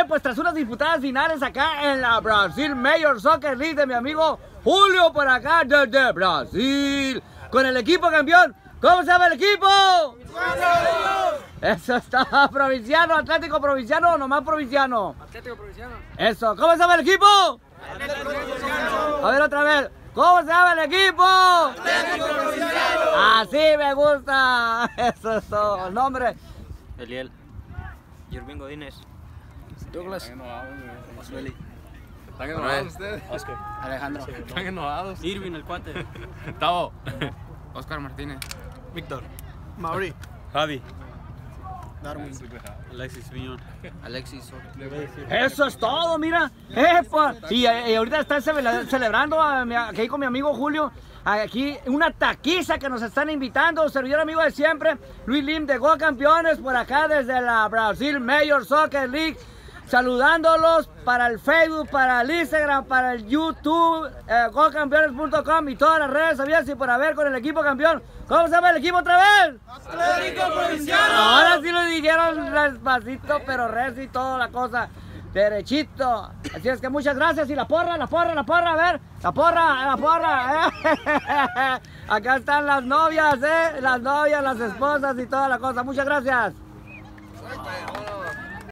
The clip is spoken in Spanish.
pues tras unas disputadas finales acá en la Brasil Major Soccer League de mi amigo Julio por acá desde Brasil, con el equipo campeón. ¿Cómo se llama el equipo? Eso está, provinciano, Atlético Provinciano o nomás provinciano. Atlético Provinciano. Eso, ¿cómo se llama el equipo? Atlético Provinciano. A ver otra vez, ¿cómo se llama el equipo? Atlético Provinciano. Así me gusta, eso es todo, el nombre. Eliel. Yervin Godínez. Douglas. Osbeli. ¿Están enojados ustedes? Oscar. Alejandro. ¿Están enojados? Irvin, el cuate. Tavo. Oscar Martínez. Víctor. Mauri. Javi. Darwin. Alexis Viñón. Alexis. Eso es todo, mira. Y ahorita están celebrando aquí con mi amigo Julio. Aquí una taquiza que nos están invitando. Servidor amigo de siempre, Luis Lim de Go Campeones, por acá desde la Brasil Major Soccer League. Saludándolos para el Facebook, para el Instagram, para el YouTube, gocampeones.com y todas las redes abiertas y por haber con el equipo campeón. ¿Cómo se llama el equipo otra vez? Atlético Provinciano. Ahora sí lo dijeron despacito, pero recio y toda la cosa. Derechito. Así es que muchas gracias. Y la porra, a ver. La porra. Acá están las novias, las novias, las esposas y toda la cosa. Muchas gracias.